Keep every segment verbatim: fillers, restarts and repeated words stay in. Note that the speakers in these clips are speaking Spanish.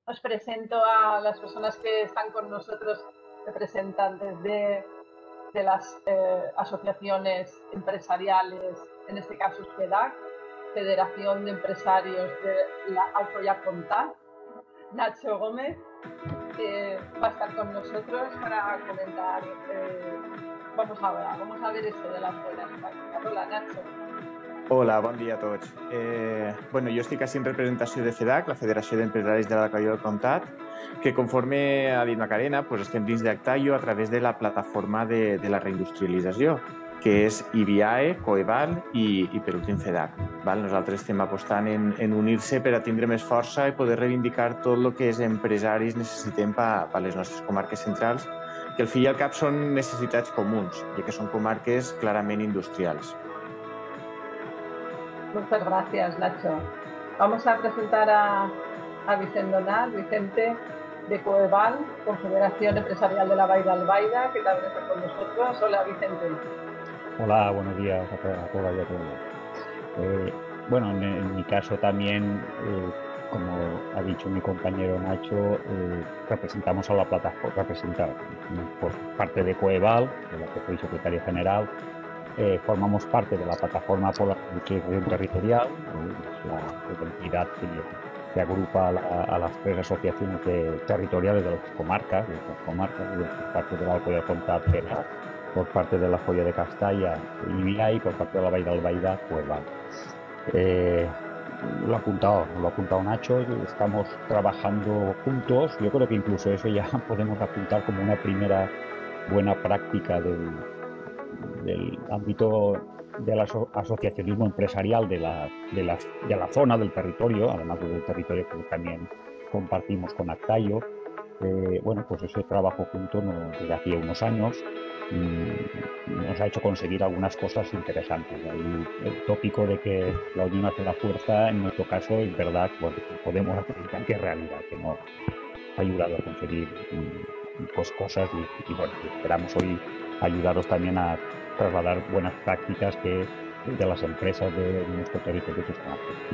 Os presento a las personas que están con nosotros, representantes de, de las eh, asociaciones empresariales, en este caso FEDAC, Federación de Empresarios de la Alcoya Comtat. Nacho Gómez eh, va a estar con nosotros para comentar, eh, vamos a ver, vamos a ver esto de las buenas práctiques. Hola, Nacho. Hola, bon dia a tots. Eh, bueno, jo estic així en representació de FEDAC, la Federació d'Empresaris de l'Alcoia del Comtat, que conforme ha dit Macarena, pues estem dins d'Actaio a través de la plataforma de, de la reindustrialització, que és I B I A E, Coeval i, i per últim FEDAC. Val? Nosaltres estem apostant en, en unir-se per a tindre més força i poder reivindicar tot el que els empresaris necessitem per a les nostres comarques centrals, que al fi i al cap són necessitats comuns, ja que són comarques clarament industrials. Muchas gracias, Nacho. Vamos a presentar a, a Vicente Donal, Vicente de Coeval, Confederación Empresarial de la Vall d'Albaida, que también está con nosotros. Hola, Vicente. Hola, buenos días a todas y a todos. Eh, bueno, en, en mi caso también, eh, como ha dicho mi compañero Nacho, eh, representamos a la plataforma, representar por parte de Coeval, de la que soy secretario general. Eh, formamos parte de la plataforma por la reindustrialización territorial, ¿no? Es la, la entidad que, que agrupa a, la, a las tres asociaciones de, territoriales de las comarcas, de las comarcas, por parte de la Alcoya del Comtat, por parte de la Joya de Castalla, I B I A E, y por parte de la Vall d'Albaida, pues vale. Eh, lo ha apuntado, lo ha apuntado Nacho, estamos trabajando juntos. Yo creo que incluso eso ya podemos apuntar como una primera buena práctica del del ámbito del aso asociacionismo empresarial de la, de, la, de la zona, del territorio, además del territorio que también compartimos con Actaio. Eh, bueno, pues ese trabajo junto nos, desde hacía unos años mmm, nos ha hecho conseguir algunas cosas interesantes. El, el tópico de que la unión hace la fuerza, en nuestro caso, es verdad, bueno, podemos acreditar que es realidad, que nos ha ayudado a conseguir mmm, pues, cosas y, y bueno, esperamos hoy ayudaros también a trasladar buenas prácticas que de las empresas de nuestro territorio que están aquí.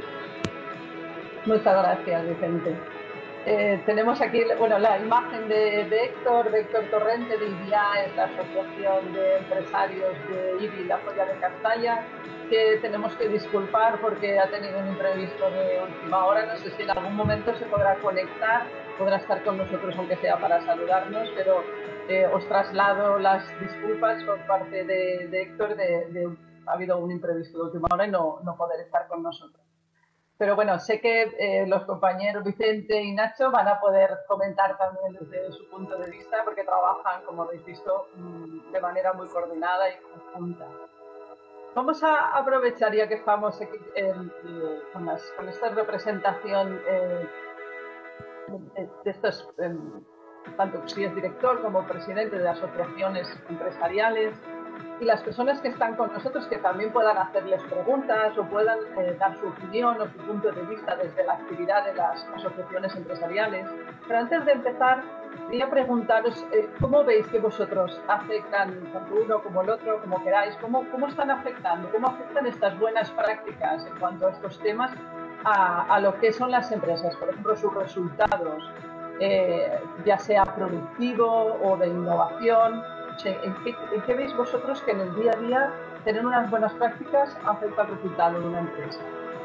Muchas gracias, Vicente. Eh, tenemos aquí bueno, la imagen de, de Héctor, de Héctor Torrente, de I B I A E, la Asociación de Empresarios de I B I, la Joya de Castalla, que tenemos que disculpar porque ha tenido un imprevisto de última hora. No sé si en algún momento se podrá conectar, podrá estar con nosotros aunque sea para saludarnos, pero eh, os traslado las disculpas por parte de, de Héctor, de, de, ha habido un imprevisto de última hora y no, no poder estar con nosotros. Pero bueno, sé que eh, los compañeros Vicente y Nacho van a poder comentar también desde su punto de vista, porque trabajan, como habéis visto, de manera muy coordinada y conjunta. Vamos a aprovechar, ya que estamos aquí eh, eh, con, las, con esta representación eh, de, de estos, eh, tanto si es director como presidente de asociaciones empresariales, y las personas que están con nosotros que también puedan hacerles preguntas o puedan eh, dar su opinión o su punto de vista desde la actividad de las asociaciones empresariales. Pero antes de empezar, quería preguntaros eh, cómo veis que vosotros afectan, tanto uno como el otro, como queráis, cómo, cómo están afectando, cómo afectan estas buenas prácticas en cuanto a estos temas a, a lo que son las empresas, por ejemplo, sus resultados, eh, ya sea productivo o de innovación. ¿En qué, ¿En qué veis vosotros que en el día a día tener unas buenas prácticas afecta al resultado de una empresa?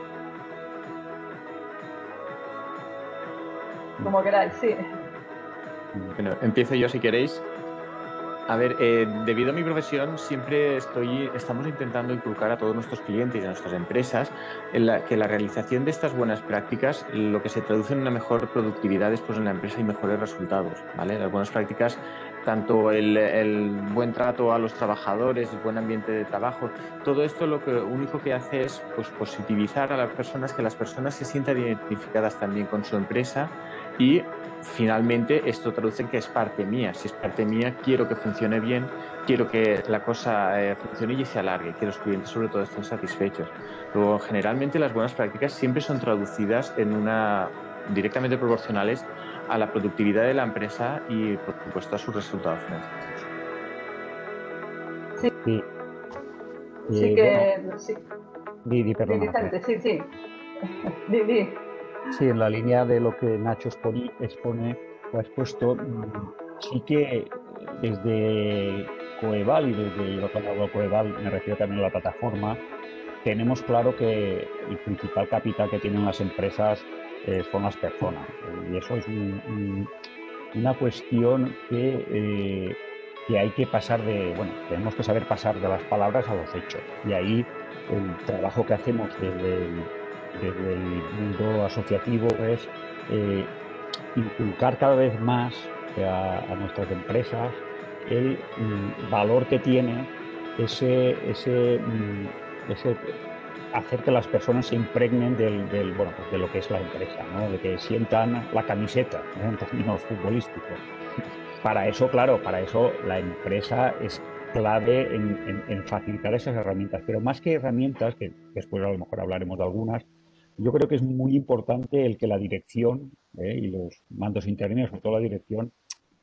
Como queráis, sí. Bueno, empiezo yo si queréis. A ver, eh, debido a mi profesión, siempre estoy, estamos intentando inculcar a todos nuestros clientes y a nuestras empresas en la, que la realización de estas buenas prácticas, lo que se traduce en una mejor productividad después en la empresa y mejores resultados, ¿vale? Las buenas prácticas, tanto el, el buen trato a los trabajadores, el buen ambiente de trabajo, todo esto lo que único que hace es pues, positivizar a las personas, que las personas se sientan identificadas también con su empresa y finalmente esto traduce en que es parte mía. Si es parte mía, quiero que funcione bien, quiero que la cosa eh, funcione y se alargue, que los clientes sobre todo estén satisfechos. Luego, generalmente las buenas prácticas siempre son traducidas en una, directamente proporcionales a la productividad de la empresa y, por supuesto, a sus resultados financieros. Sí, sí, sí eh, que... bueno, sí. Di, di, perdona. Vicente, sí, sí. Di, di. Sí, en la línea de lo que Nacho expone, expone o ha expuesto, sí que desde Coeval y desde el otro lado de Coeval, me refiero también a la plataforma, tenemos claro que el principal capital que tienen las empresas eh, son las personas. Y eso es un, un, una cuestión que, eh, que hay que pasar de, bueno, tenemos que saber pasar de las palabras a los hechos. Y ahí el trabajo que hacemos desde el, desde el mundo asociativo es eh, inculcar cada vez más a, a nuestras empresas el mm, valor que tiene ese, ese, mm, ese hacer que las personas se impregnen del, del, bueno, pues de lo que es la empresa, ¿no? De que sientan la camiseta, ¿eh? En términos futbolísticos. Para eso, claro, para eso la empresa es clave en, en, en facilitar esas herramientas, pero más que herramientas, que después a lo mejor hablaremos de algunas, yo creo que es muy importante el que la dirección ¿eh? y los mandos intermedios, sobre todo la dirección,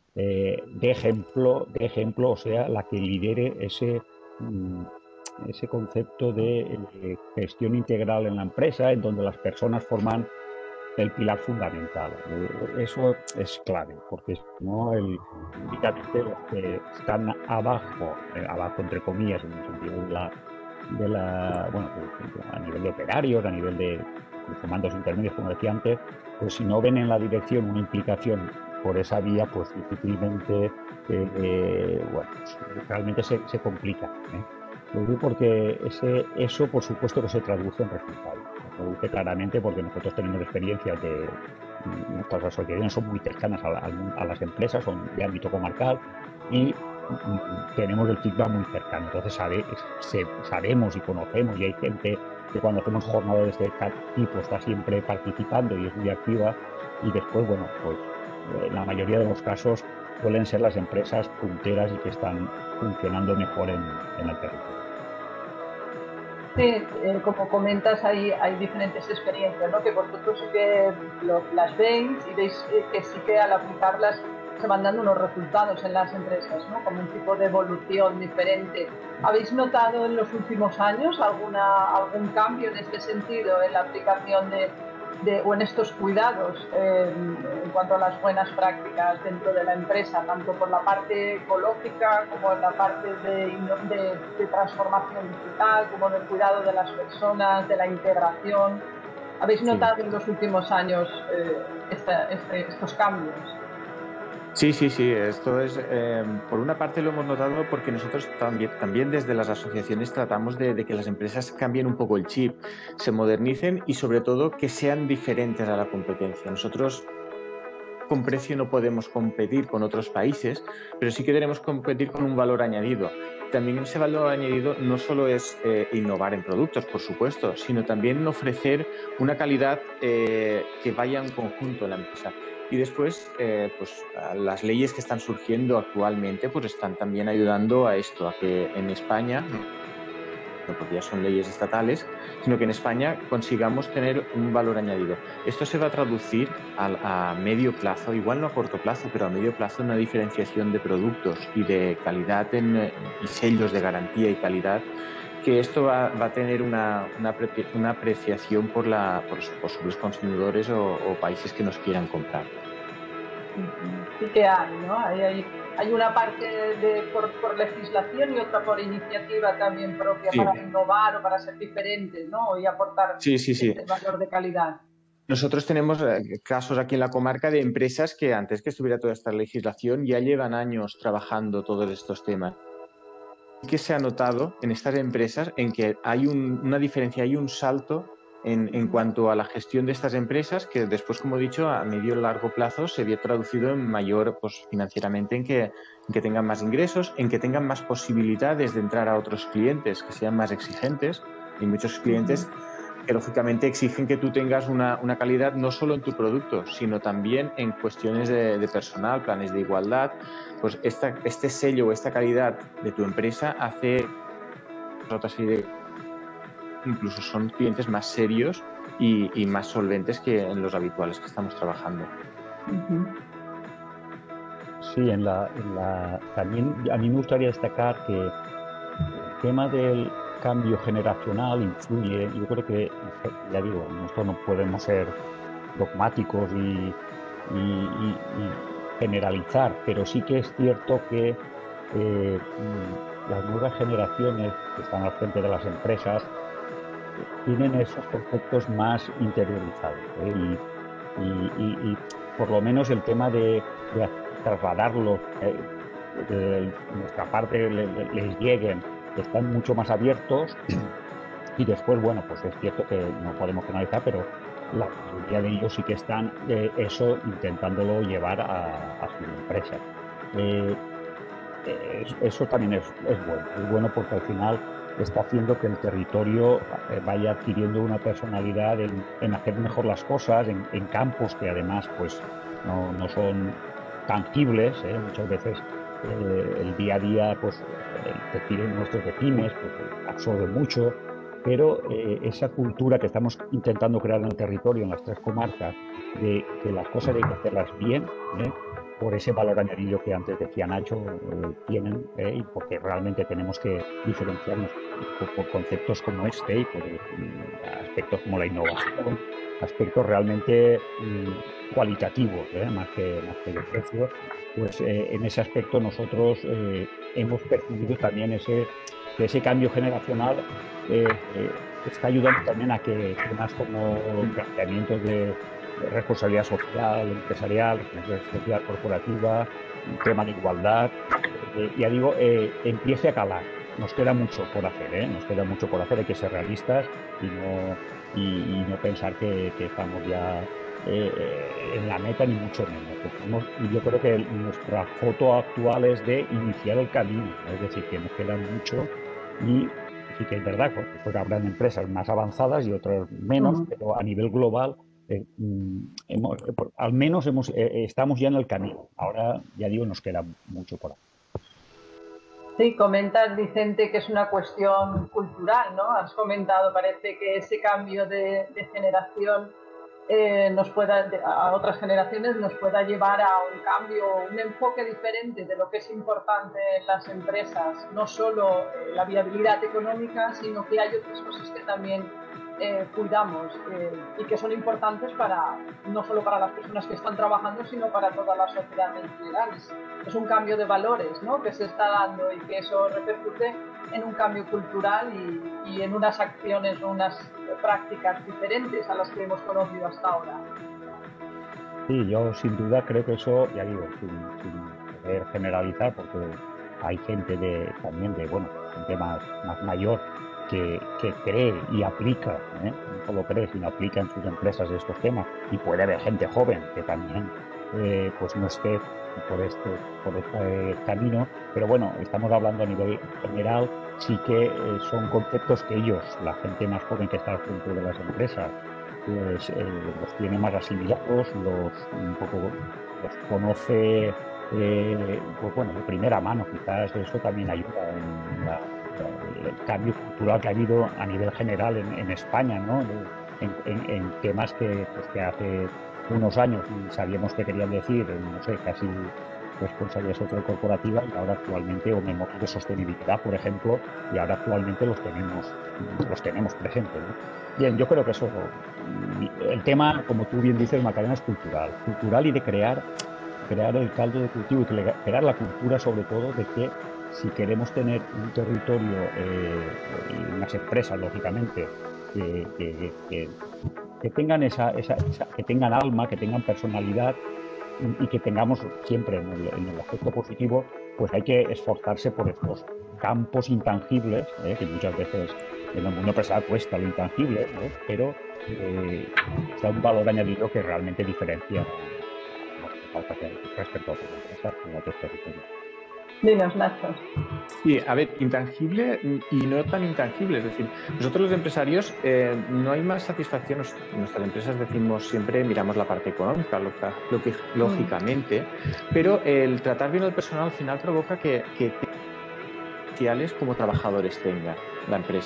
eh, de ejemplo, de ejemplo, o sea, la que lidere ese, mm, ese concepto de eh, gestión integral en la empresa, en donde las personas forman el pilar fundamental. Eso es clave, porque si no, el, únicamente los que están abajo, eh, abajo entre comillas, en el sentido de la, de la bueno, a nivel de operarios, a nivel de comandos intermedios, como decía antes, pues si no ven en la dirección una implicación por esa vía, pues difícilmente, eh, eh, bueno, pues, realmente se, se complica, ¿eh? Lo digo porque ese, eso, por supuesto, que se traduce en resultados. Se traduce claramente porque nosotros tenemos experiencias de nuestras asociaciones son muy cercanas a, la, a las empresas, son de ámbito comarcal y tenemos el feedback muy cercano. Entonces sabe, se, sabemos y conocemos y hay gente que cuando hacemos jornadas de este tipo está siempre participando y es muy activa y después, bueno, pues en la mayoría de los casos suelen ser las empresas punteras y que están funcionando mejor en, en el territorio. Sí, eh, como comentas, hay, hay diferentes experiencias, ¿no? Que vosotros sí que lo, las veis y veis eh, que sí que al aplicarlas se van dando unos resultados en las empresas, ¿no? Como un tipo de evolución diferente. ¿Habéis notado en los últimos años alguna, algún cambio en este sentido, en la aplicación de, de o en estos cuidados eh, en cuanto a las buenas prácticas dentro de la empresa, tanto por la parte ecológica como en la parte de, de, de transformación digital, como del cuidado de las personas, de la integración? ¿Habéis notado sí. en los últimos años eh, esta, este, estos cambios? Sí, sí, sí. Esto es, eh, por una parte lo hemos notado porque nosotros también, también desde las asociaciones tratamos de, de que las empresas cambien un poco el chip, se modernicen y sobre todo que sean diferentes a la competencia. Nosotros con precio no podemos competir con otros países, pero sí que queremos competir con un valor añadido. También ese valor añadido no solo es eh, innovar en productos, por supuesto, sino también ofrecer una calidad eh, que vaya en conjunto en la empresa. Y después, eh, pues las leyes que están surgiendo actualmente pues están también ayudando a esto, a que en España, no porque ya son leyes estatales, sino que en España consigamos tener un valor añadido. Esto se va a traducir a, a medio plazo, igual no a corto plazo, pero a medio plazo en una diferenciación de productos y de calidad en, y sellos de garantía y calidad, que esto va, va a tener una, una, una apreciación por, la, por los posibles consumidores o, o países que nos quieran comprar. Sí que hay, ¿no? Hay, hay, hay una parte de, por, por legislación y otra por iniciativa también propia sí. para innovar o para ser diferentes, ¿no? Y aportar sí, sí, sí. ese valor de calidad. Nosotros tenemos casos aquí en la comarca de empresas que antes que estuviera toda esta legislación ya llevan años trabajando todos estos temas. Que se ha notado en estas empresas en que hay un, una diferencia, hay un salto en, en cuanto a la gestión de estas empresas que después, como he dicho, a medio y largo plazo se vio traducido en mayor, pues financieramente, en que, en que tengan más ingresos, en que tengan más posibilidades de entrar a otros clientes que sean más exigentes. Y muchos clientes que lógicamente exigen que tú tengas una, una calidad no solo en tu producto, sino también en cuestiones de, de personal, planes de igualdad. Pues esta, este sello o esta calidad de tu empresa hace otra serie de... Incluso son clientes más serios y, y más solventes que en los habituales que estamos trabajando. Sí, en la, en la, también a mí me gustaría destacar que el tema del cambio generacional influye. Yo creo que, ya digo, nosotros no podemos ser dogmáticos y, y, y, y generalizar, pero sí que es cierto que eh, las nuevas generaciones que están al frente de las empresas tienen esos conceptos más interiorizados, ¿eh? y, y, y, y por lo menos el tema de, de trasladarlos eh, de nuestra parte le, le, les lleguen, están mucho más abiertos. Y después, bueno, pues es cierto que no podemos penalizar, pero la mayoría de ellos sí que están eh, eso intentándolo llevar a, a sus empresas. Eh, eh, eso también es, es bueno, es bueno porque al final está haciendo que el territorio vaya adquiriendo una personalidad en, en hacer mejor las cosas, en, en campos que además pues no, no son tangibles, ¿eh? Muchas veces eh, el día a día, pues el tejido de nuestros pymes pues, absorbe mucho, pero eh, esa cultura que estamos intentando crear en el territorio, en las tres comarcas, de que las cosas hay que hacerlas bien, ¿eh? Por ese valor añadido que antes decía Nacho, eh, tienen, eh, y porque realmente tenemos que diferenciarnos por, por conceptos como este y por eh, aspectos como la innovación, aspectos realmente mm, cualitativos, ¿eh? más que, más que de precio. Pues eh, en ese aspecto nosotros eh, hemos percibido también ese, que ese cambio generacional eh, eh, está ayudando también a que temas como planteamientos de responsabilidad social, empresarial, responsabilidad social corporativa, un tema de igualdad, eh, ya digo, eh, empiece a calar. Nos queda mucho por hacer, ¿eh? Nos queda mucho por hacer, hay que ser realistas y no, y, y no pensar que, que estamos ya eh, en la meta, ni mucho menos. Y yo creo que nuestra foto actual es de iniciar el camino, es decir, que nos queda mucho y sí que es verdad, porque habrán empresas más avanzadas y otras menos, uh-huh. pero a nivel global Eh, hemos, al menos hemos, eh, estamos ya en el camino. Ahora, ya digo, nos queda mucho por ahí. Sí, comentas, Vicente, que es una cuestión cultural, ¿no? Has comentado, parece que ese cambio de, de generación eh, nos pueda, a otras generaciones nos pueda llevar a un cambio, un enfoque diferente de lo que es importante en las empresas, no solo eh, la viabilidad económica, sino que hay otras cosas que también Eh, cuidamos eh, y que son importantes para no solo para las personas que están trabajando, sino para toda la sociedad en general. Es, es un cambio de valores, ¿no?, que se está dando y que eso repercute en un cambio cultural y, y en unas acciones o unas prácticas diferentes a las que hemos conocido hasta ahora. Sí, yo sin duda creo que eso, ya digo, sin, sin poder generalizar, porque hay gente de, también de, bueno, gente más, más mayor Que, que cree y aplica, ¿eh? no solo cree, sino aplica en sus empresas estos temas, y puede haber gente joven que también eh, pues no esté por este, por este camino, pero bueno, estamos hablando a nivel general, sí que eh, son conceptos que ellos, la gente más joven que está al frente de las empresas, pues eh, los tiene más asimilados, los un poco los conoce eh, pues bueno, de primera mano. Quizás eso también ayuda en la el cambio cultural que ha habido a nivel general en, en España, ¿no? En, en, en temas que, pues, que hace unos años sabíamos que querían decir, no sé, casi responsabilidad social corporativa, y ahora actualmente, o memorias de sostenibilidad, por ejemplo, y ahora actualmente los tenemos, los tenemos presentes, ¿no? Bien, yo creo que eso, el tema, como tú bien dices, Macarena, es cultural, cultural y de crear, crear el caldo de cultivo y crear la cultura, sobre todo, de que si queremos tener un territorio eh, y unas empresas, lógicamente, que, que, que, que tengan esa, esa, esa, que tengan alma, que tengan personalidad y, y que tengamos siempre en el, en el aspecto positivo, pues hay que esforzarse por estos campos intangibles, eh, que muchas veces en el mundo empresarial cuesta lo intangible, ¿eh? pero eh, da un valor añadido que realmente diferencia respecto a otras empresas en otros territorios. Dinos, Nacho. Sí, a ver, intangible y no tan intangible. Es decir, nosotros los empresarios eh, no hay más satisfacción. Nuestras empresas decimos siempre, miramos la parte económica, lo, lo que lógicamente, pero el tratar bien al personal al final provoca que, que potenciales como trabajadores tenga la empresa.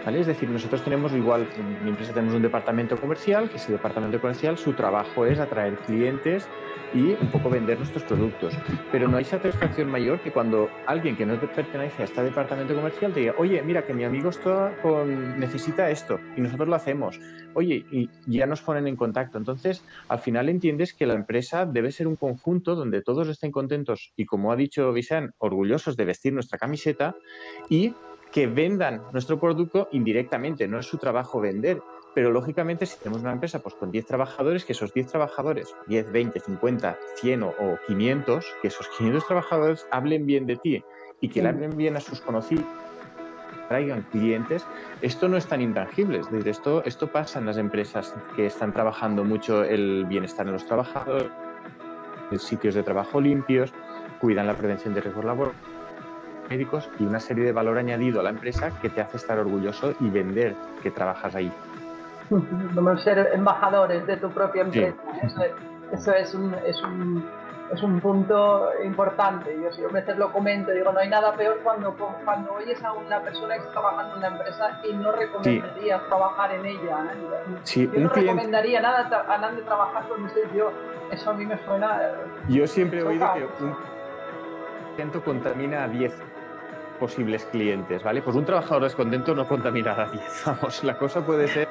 ¿vale? Es decir, nosotros tenemos igual, en mi empresa tenemos un departamento comercial, que ese departamento comercial, su trabajo es atraer clientes y un poco vender nuestros productos. Pero no hay satisfacción mayor que cuando alguien que no pertenece a este departamento comercial te diga, oye, mira, que mi amigo está con... necesita esto y nosotros lo hacemos. Oye, y ya nos ponen en contacto. Entonces, al final entiendes que la empresa debe ser un conjunto donde todos estén contentos y, como ha dicho Vicent, orgullosos de vestir nuestra camiseta y que vendan nuestro producto indirectamente. No es su trabajo vender. Pero, lógicamente, si tenemos una empresa pues, con diez trabajadores, que esos diez trabajadores, diez, veinte, cincuenta, cien o quinientos, que esos quinientos trabajadores hablen bien de ti y que le hablen bien a sus conocidos, traigan clientes, esto no es tan intangible. Es decir, esto, esto pasa en las empresas que están trabajando mucho el bienestar de los trabajadores, sitios de trabajo limpios, cuidan la prevención de riesgos laborales, médicos y una serie de valor añadido a la empresa que te hace estar orgulloso y vender que trabajas ahí. Como ser embajadores de tu propia empresa. Sí. Eso, es, eso es, un, es, un, es un punto importante. Yo siempre veces lo comento, digo, no hay nada peor cuando, cuando oyes a una persona que está trabajando en una empresa y no recomendarías sí. trabajar en ella. Sí, yo un no cliente... recomendaría nada a nadie trabajar con usted. Yo, eso a mí me suena... Yo siempre he oído que un cliente contamina a diez posibles clientes, ¿vale? Pues un trabajador descontento no contamina a diez. Vamos, la cosa puede ser...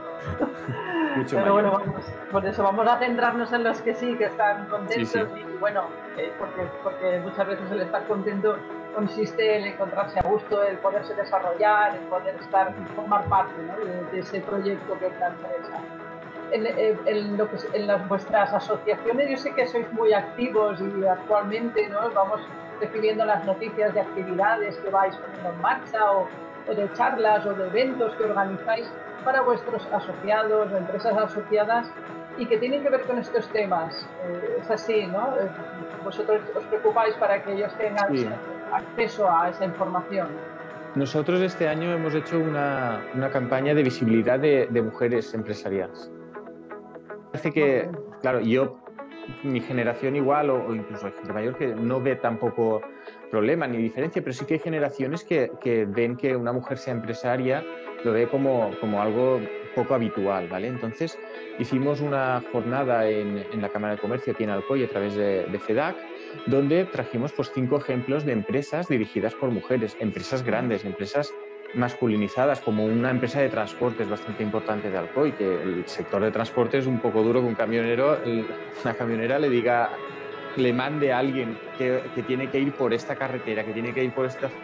Mucho Pero mayor. bueno, vamos, por eso vamos a centrarnos en los que sí, que están contentos sí, sí. y bueno, eh, porque, porque muchas veces el estar contento consiste en encontrarse a gusto, el poderse desarrollar, el poder estar, formar parte, ¿no? de, de ese proyecto que es la empresa. En, en, en, lo que, en las, vuestras asociaciones yo sé que sois muy activos y actualmente ¿no? vamos recibiendo las noticias de actividades que vais poniendo en marcha o, o de charlas o de eventos que organizáis para vuestros asociados o empresas asociadas y que tienen que ver con estos temas. Eh, es así, ¿no? Eh, vosotros os preocupáis para que ellos tengan sí. acceso a esa información. Nosotros este año hemos hecho una, una campaña de visibilidad de, de mujeres empresariales. Parece que, claro, yo, mi generación igual o, o incluso gente mayor que no ve tampoco problema ni diferencia, pero sí que hay generaciones que, que ven que una mujer sea empresaria lo ve como, como algo poco habitual, ¿vale? Entonces hicimos una jornada en, en la Cámara de Comercio aquí en Alcoy a través de, de FEDAC, donde trajimos pues, cinco ejemplos de empresas dirigidas por mujeres, empresas grandes, empresas masculinizadas, como una empresa de transportes bastante importante de Alcoy, que el sector de transporte es un poco duro que un camionero, el, una camionera le diga, le mande a alguien que, que tiene que ir por esta carretera, que tiene que ir por esta...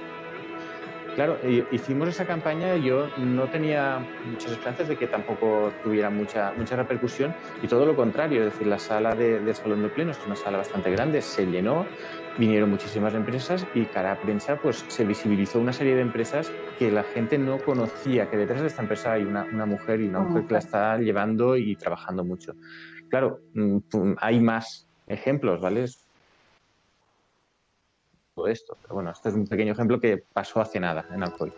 Claro, hicimos esa campaña, yo no tenía muchas esperanzas de que tampoco tuviera mucha, mucha repercusión y todo lo contrario, es decir, la sala de, de Salón de Plenos, que es una sala bastante grande, se llenó, vinieron muchísimas empresas y cara a prensa pues, se visibilizó una serie de empresas que la gente no conocía, que detrás de esta empresa hay una, una mujer y una mujer que la está llevando y trabajando mucho. Claro, hay más ejemplos, ¿vale? Todo esto, pero bueno, este es un pequeño ejemplo que pasó hace nada en Alcoy.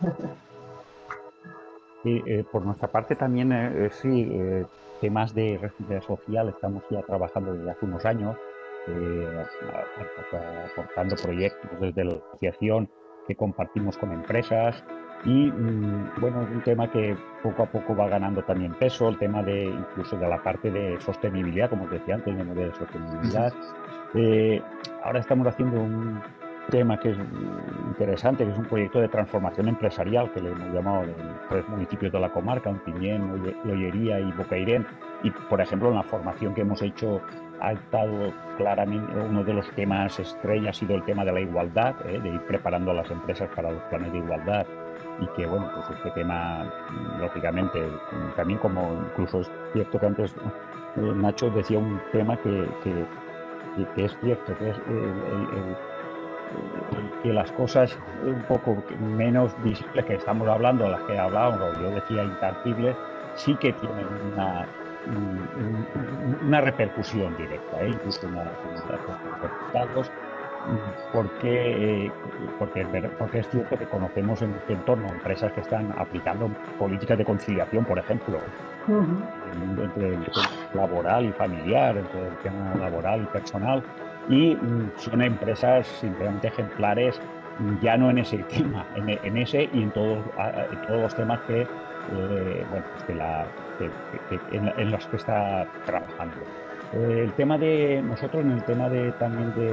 Sí, eh, por nuestra parte también, eh, sí, eh, temas de responsabilidad social estamos ya trabajando desde hace unos años, eh, aportando proyectos desde la asociación que compartimos con empresas y, mmm, bueno, es un tema que poco a poco va ganando también peso, el tema de incluso de la parte de sostenibilidad, como os decía antes, de modelo de sostenibilidad. Eh, ahora estamos haciendo un tema que es interesante, que es un proyecto de transformación empresarial que le hemos llamado de tres municipios de la comarca, Ontinyent, Ollería y Bocairent. Y, por ejemplo, en la formación que hemos hecho ha estado claramente, uno de los temas estrella ha sido el tema de la igualdad, ¿eh? de ir preparando a las empresas para los planes de igualdad. Y que, bueno, pues este tema, lógicamente, también como incluso es cierto que antes eh, Nacho decía un tema que, que que es cierto, que es el, el, el, el, que las cosas un poco menos visibles que estamos hablando, las que hablábamos, yo decía intangibles, sí que tienen una, una repercusión directa, ¿eh? Incluso una, una resultados, porque, porque, porque es cierto que conocemos en este entorno empresas que están aplicando políticas de conciliación, por ejemplo, uh-huh. entre el laboral y familiar, entre el tema laboral y personal, y son empresas simplemente ejemplares ya no en ese tema, en, en ese y en todos, en todos los temas que, eh, bueno, pues que la, que, que, en, en los que está trabajando. Eh, el tema de nosotros, en el tema de también de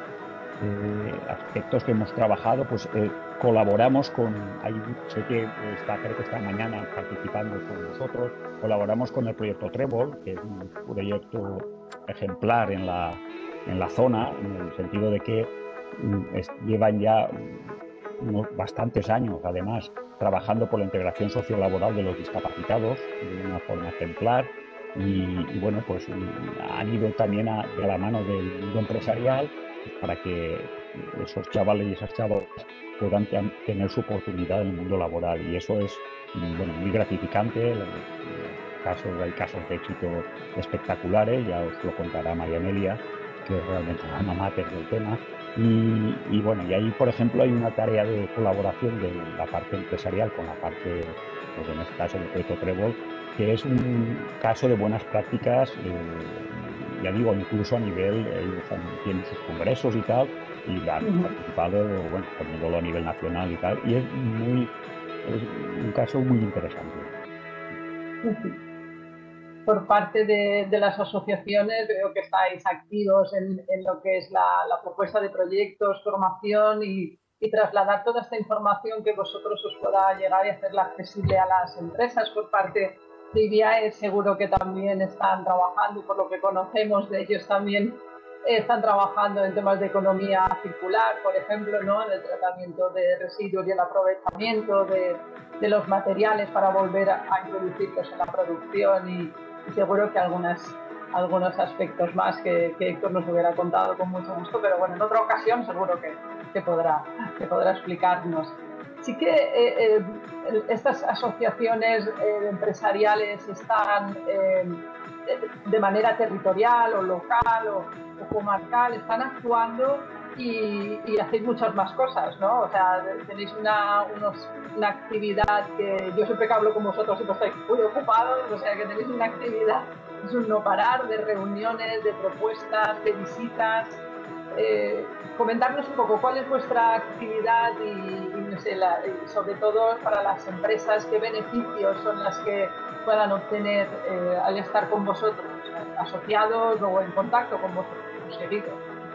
eh, aspectos que hemos trabajado, pues eh, colaboramos con, hay, sé que está, creo que esta mañana participando con nosotros, colaboramos con el proyecto Trébol, que es un proyecto ejemplar en la, en la zona, en el sentido de que mm, es, llevan ya unos bastantes años, además, trabajando por la integración sociolaboral de los discapacitados de una forma ejemplar. Y, y bueno, pues han ido también a, de la mano del mundo empresarial para que esos chavales y esas chavalas puedan tener su oportunidad en el mundo laboral, y eso es, bueno, muy gratificante. Casos, hay casos de éxito espectaculares, ya os lo contará María Amelia, que es realmente la alma mater del tema. Y, y bueno, y ahí, por ejemplo, hay una tarea de colaboración de la parte empresarial con la parte, pues en este caso, del proyecto Trébol, que es un caso de buenas prácticas, eh, ya digo, incluso a nivel, ellos tienen sus congresos y tal, y han uh-huh. participado, bueno, poniéndolo a nivel nacional y tal, y es muy, es un caso muy interesante. Uh-huh. Por parte de, de las asociaciones, veo que estáis activos en, en lo que es la, la propuesta de proyectos, formación y, y trasladar toda esta información que vosotros os pueda llegar y hacerla accesible a las empresas. Por parte de I B I A E seguro que también están trabajando, por lo que conocemos de ellos también están trabajando en temas de economía circular, por ejemplo, ¿no? En el tratamiento de residuos y el aprovechamiento de, de los materiales para volver a, a introducirlos en la producción, y, y seguro que algunas, algunos aspectos más que, que Héctor nos hubiera contado con mucho gusto, pero bueno, en otra ocasión seguro que, que, podrá, que podrá explicarnos. Sí que eh, eh, estas asociaciones eh, empresariales están eh, de manera territorial o local o, o comarcal, están actuando y, y hacéis muchas más cosas, ¿no? O sea, tenéis una, unos, una actividad que yo siempre que hablo con vosotros siempre estoy muy ocupados, o sea, que tenéis una actividad, es un no parar de reuniones, de propuestas, de visitas. Eh, comentarnos un poco cuál es vuestra actividad y, y, no sé, la, y sobre todo para las empresas, qué beneficios son las que puedan obtener eh, al estar con vosotros, asociados o en contacto con vosotros, seguidos.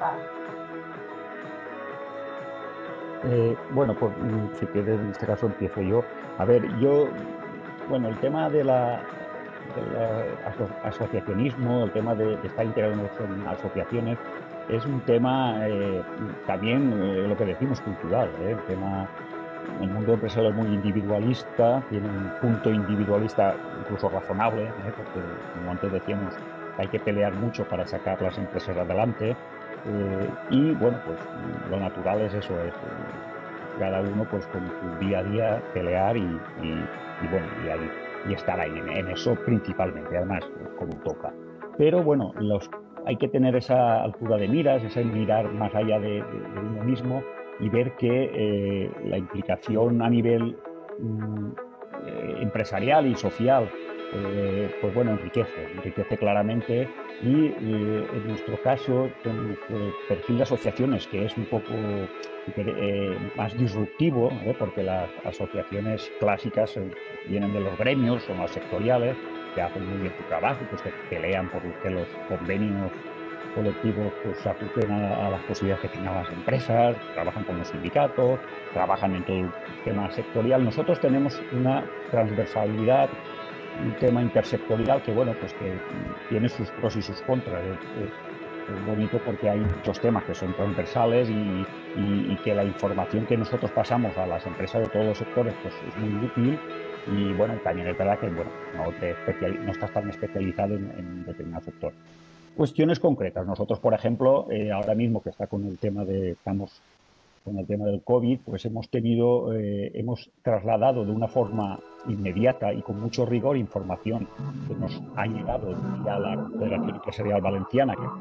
Eh, bueno, pues si quieres, en este caso empiezo yo. A ver, yo, bueno, el tema de la, del asociacionismo, el tema de, de estar integrado en asociaciones, es un tema eh, también, eh, lo que decimos, cultural. ¿eh? El tema, el mundo empresarial es muy individualista, tiene un punto individualista incluso razonable, ¿eh? porque, como antes decíamos, hay que pelear mucho para sacar las empresas adelante. Eh, y bueno, pues lo natural es eso, es eh, cada uno pues con su día a día pelear y, y, y bueno, y, ahí, y estar ahí en, en eso principalmente, además, como toca. Pero bueno, los hay que tener esa altura de miras, ese mirar más allá de, de, de uno mismo y ver que eh, la implicación a nivel mm, eh, empresarial y social, eh, pues bueno, enriquece, enriquece claramente. Y eh, en nuestro caso, con nuestro perfil de asociaciones, que es un poco eh, más disruptivo, ¿eh? porque las asociaciones clásicas eh, vienen de los gremios, son las sectoriales, que hacen muy bien su trabajo, pues que pelean por que los convenios colectivos pues, se ajusten a, a las posibilidades que tengan las empresas, trabajan con los sindicatos, trabajan en todo el tema sectorial. Nosotros tenemos una transversalidad, un tema intersectorial que, bueno, pues que tiene sus pros y sus contras. Es, es, es bonito porque hay muchos temas que son transversales y, y, y que la información que nosotros pasamos a las empresas de todos los sectores pues es muy útil. Y bueno, también es verdad que bueno, no, te especial, no estás tan especializado en, en un determinado sector. Cuestiones concretas. Nosotros, por ejemplo, eh, ahora mismo que está con el tema de, estamos con el tema del COVID, pues hemos tenido, eh, hemos trasladado de una forma inmediata y con mucho rigor información que nos ha llegado ya a la Federación Empresarial Valenciana, que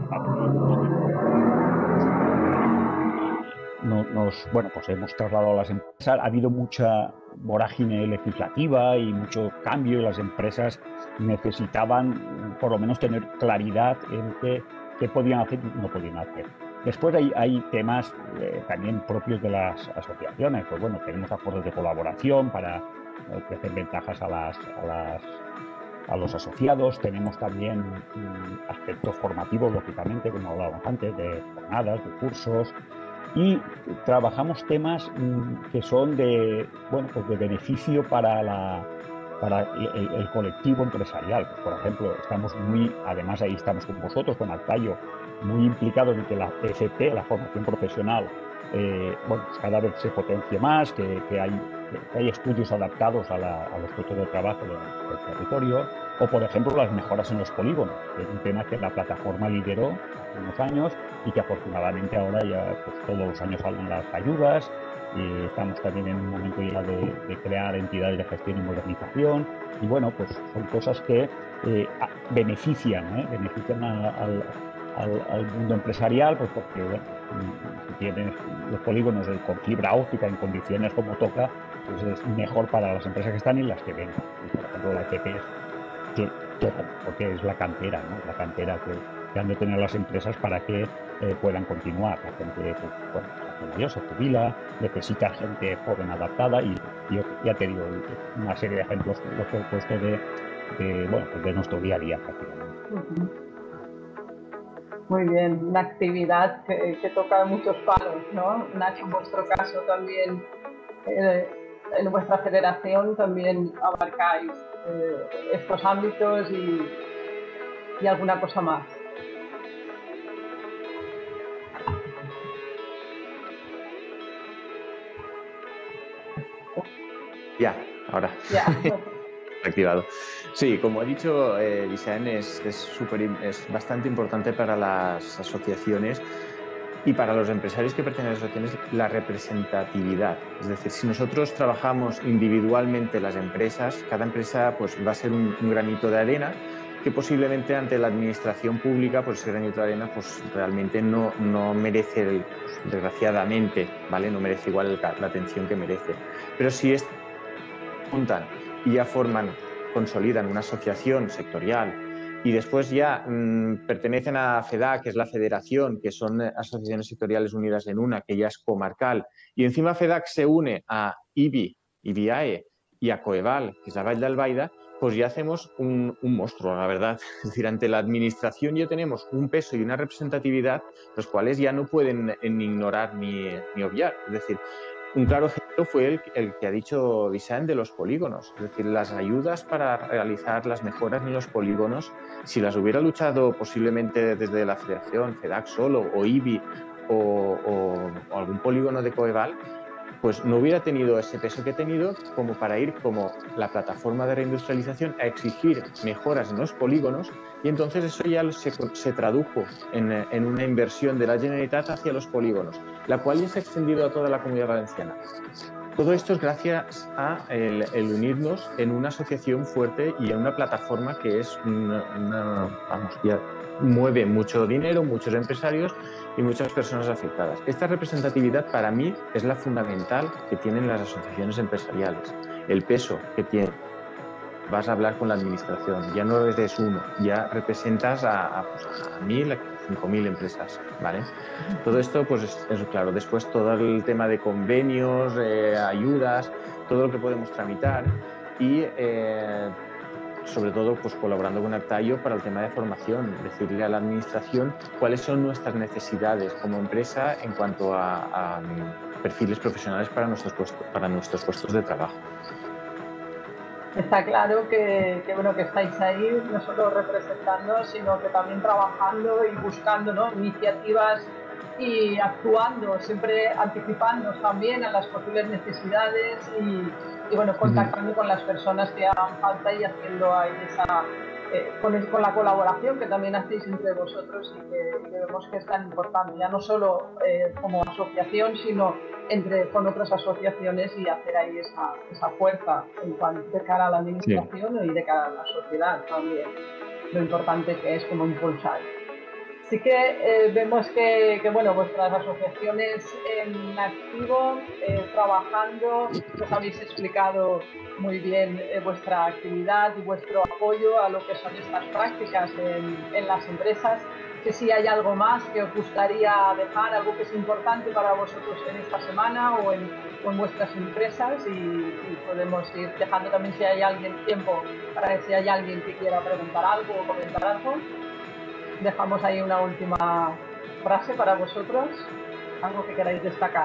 no, nos, bueno, pues hemos trasladado a las empresas. Ha habido mucha vorágine legislativa y mucho cambio y las empresas necesitaban por lo menos tener claridad en qué, qué podían hacer y no podían hacer. Después hay, hay temas eh, también propios de las asociaciones. Pues bueno, tenemos acuerdos de colaboración para ofrecer ventajas a, las, a, las, a los asociados. Tenemos también um, aspectos formativos, lógicamente, como hablábamos antes, de jornadas, de cursos. Y trabajamos temas um, que son de, bueno, pues de beneficio para la... para el, el colectivo empresarial. Por ejemplo, estamos muy, además ahí estamos con vosotros, con Actaio, muy implicados en que la F P, la formación profesional, eh, bueno, pues cada vez se potencie más, que, que, hay, que hay estudios adaptados a, la, a los puestos de trabajo del, del territorio, o por ejemplo las mejoras en los polígonos, que es un tema que la plataforma lideró hace unos años y que afortunadamente ahora ya pues, todos los años salen las ayudas. Y estamos también en un momento ya de, de crear entidades de gestión y modernización, y bueno, pues son cosas que eh, benefician, ¿eh? benefician a, al, al, al mundo empresarial, pues porque bueno, si tienes los polígonos con fibra óptica en condiciones como toca, pues es mejor para las empresas que están y las que vengan. Y por ejemplo la F P es que, que, porque es la cantera, ¿no? La cantera que, que han de tener las empresas para que eh, puedan continuar. La gente, pues, bueno, mayor se jubila, necesita gente joven adaptada, y yo ya te digo una serie de ejemplos los que he puesto de, de, bueno, pues de nuestro día a día prácticamente. Muy bien, una actividad que, que toca muchos palos, ¿no? Nacho, en vuestro caso también, eh, en vuestra federación también abarcáis eh, estos ámbitos y, y alguna cosa más. Ya, ahora. Ya. Activado. Sí, como ha dicho, eh, design es, es, super, es bastante importante para las asociaciones y para los empresarios que pertenecen a las asociaciones, la representatividad. Es decir, si nosotros trabajamos individualmente las empresas, cada empresa pues, va a ser un, un granito de arena que posiblemente ante la administración pública, pues ese granito de arena pues, realmente no, no merece, el, pues, desgraciadamente, ¿vale? No merece igual el, la atención que merece. Pero si es juntan y ya forman, consolidan una asociación sectorial y después ya mmm, pertenecen a FEDAC, que es la federación, que son asociaciones sectoriales unidas en una, que ya es comarcal, y encima FEDAC se une a I B I, I B I A E y a COEVAL, que es la Vall d'Albaida, pues ya hacemos un, un monstruo, la verdad. Es decir, ante la administración ya tenemos un peso y una representatividad, los cuales ya no pueden ni ignorar ni, ni obviar. Es decir, un claro ejemplo fue el, el que ha dicho Vicent de los polígonos. Es decir, las ayudas para realizar las mejoras en los polígonos, si las hubiera luchado posiblemente desde la Federación, FEDAC solo, o I B I, o, o, o algún polígono de COEVAL, pues no hubiera tenido ese peso que ha tenido como para ir como la plataforma de reindustrialización a exigir mejoras en los polígonos, y entonces eso ya se, se tradujo en, en una inversión de la Generalitat hacia los polígonos, la cual ya se ha extendido a toda la Comunidad Valenciana. Todo esto es gracias a el, el unirnos en una asociación fuerte y en una plataforma que es una, una vamos, ya mueve mucho dinero, muchos empresarios y muchas personas afectadas. Esta representatividad para mí es la fundamental que tienen las asociaciones empresariales, el peso que tienen. Vas a hablar con la administración, ya no eres uno, ya representas a, a, pues a mil, a cinco mil empresas, ¿vale? Todo esto, pues es, es claro. Después todo el tema de convenios, eh, ayudas, todo lo que podemos tramitar y eh, sobre todo pues colaborando con Actaio para el tema de formación, decirle a la administración cuáles son nuestras necesidades como empresa en cuanto a, a perfiles profesionales para nuestros puestos, para nuestros puestos de trabajo. Está claro que, que, bueno, que estáis ahí no solo representando, sino que también trabajando y buscando, ¿no?, iniciativas y actuando, siempre anticipándonos también a las posibles necesidades y, y bueno, contactando uh-huh. con las personas que hagan falta y haciendo ahí esa, eh, con, con la colaboración que también hacéis entre vosotros y que, que vemos que es tan importante, ya no solo eh, como asociación, sino entre con otras asociaciones y hacer ahí esa, esa fuerza en cuanto, de cara a la administración sí. y de cara a la sociedad también, lo importante que es como impulsar. Sí que eh, vemos que, que bueno, vuestras asociaciones en activo, eh, trabajando, os habéis explicado muy bien eh, vuestra actividad y vuestro apoyo a lo que son estas prácticas en, en las empresas. que si hay algo más que os gustaría dejar, algo que es importante para vosotros en esta semana o en, o en vuestras empresas, y, y podemos ir dejando también si hay alguien tiempo para que si hay alguien que quiera preguntar algo o comentar algo. Dejamos ahí una última frase para vosotros, algo que queráis destacar.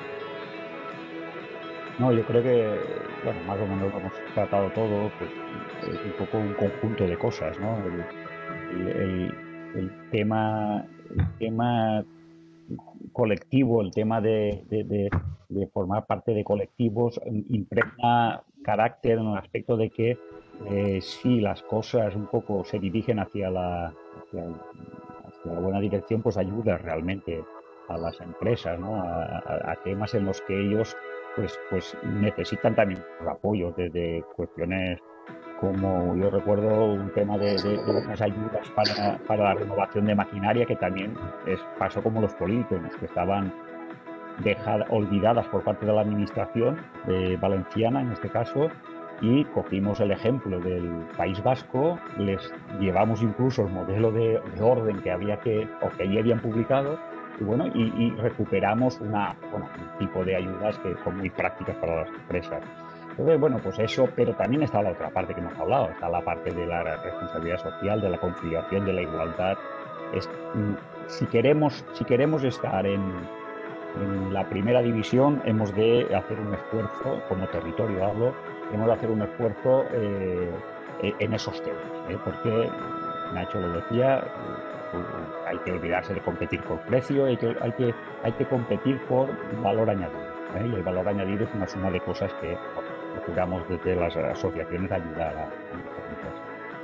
No, yo creo que, bueno, más o menos lo hemos tratado todo, pues es un poco un conjunto de cosas, ¿no? El, el, el, el tema, el tema colectivo, el tema de, de, de, de formar parte de colectivos impregna carácter en el aspecto de que eh, si las cosas un poco se dirigen hacia la, hacia, hacia la buena dirección, pues ayuda realmente a las empresas, ¿no? a, a, a temas en los que ellos pues, pues necesitan también apoyo desde cuestiones como yo recuerdo un tema de, de, de unas ayudas para, para la renovación de maquinaria que también es, pasó como los polígonos, que estaban dejadas, olvidadas por parte de la administración de valenciana en este caso, y cogimos el ejemplo del País Vasco, les llevamos incluso el modelo de, de orden que había que, o que allí habían publicado, y bueno, y, y recuperamos una, bueno, un tipo de ayudas que son muy prácticas para las empresas. Entonces, bueno, pues eso, pero también está la otra parte que hemos hablado, está la parte de la responsabilidad social, de la conciliación, de la igualdad. Es, si, queremos, si queremos estar en, en la primera división, hemos de hacer un esfuerzo, como territorio hablo, hemos de hacer un esfuerzo eh, en esos temas, ¿eh? Porque, Nacho lo decía, hay que olvidarse de competir por precio, hay que, hay que, hay que competir por valor añadido, ¿eh? Y el valor añadido es una suma de cosas que procuramos desde las asociaciones ayudar a, a nuestras empresas.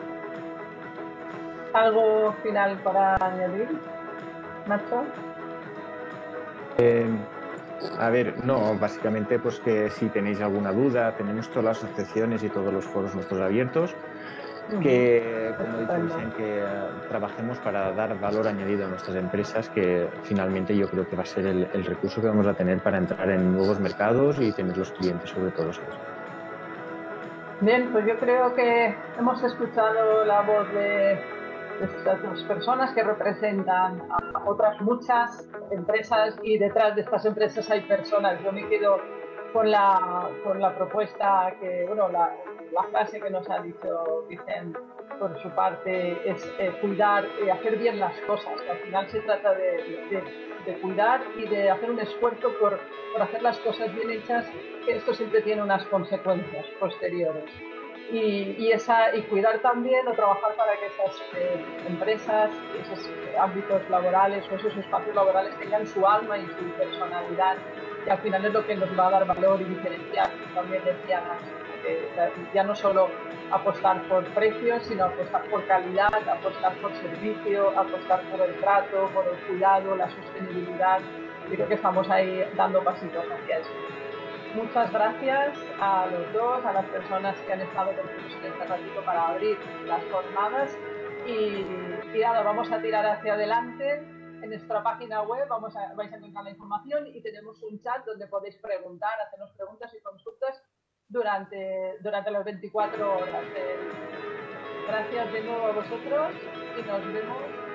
¿Algo final para añadir, Nacho? Eh, a ver, no, básicamente pues que si tenéis alguna duda, tenemos todas las asociaciones y todos los foros nuestros abiertos, que, como he dicho, dicen que uh, trabajemos para dar valor añadido a nuestras empresas, que finalmente yo creo que va a ser el, el recurso que vamos a tener para entrar en nuevos mercados y tener los clientes sobre todo. Bien, pues yo creo que hemos escuchado la voz de estas dos personas que representan a otras muchas empresas, y detrás de estas empresas hay personas. Yo me quedo con la, con la propuesta que, bueno, la, la frase que nos ha dicho Vicente por su parte es eh, cuidar y hacer bien las cosas, que al final se trata de, de, de cuidar y de hacer un esfuerzo por, por hacer las cosas bien hechas, que esto siempre tiene unas consecuencias posteriores. Y, y, esa, y cuidar también o trabajar para que esas eh, empresas, esos eh, ámbitos laborales o esos espacios laborales tengan su alma y su personalidad, y al final es lo que nos va a dar valor y diferenciar. También decía, eh, ya no solo apostar por precios, sino apostar por calidad, apostar por servicio, apostar por el trato, por el cuidado, la sostenibilidad. Yo creo que estamos ahí dando pasitos hacia eso. Muchas gracias a los dos, a las personas que han estado con nosotros en este ratito para abrir las jornadas, y, y nada, vamos a tirar hacia adelante. En nuestra página web vamos a, vais a encontrar la información, y tenemos un chat donde podéis preguntar, hacernos preguntas y consultas durante, durante las veinticuatro horas. Gracias de nuevo a vosotros y nos vemos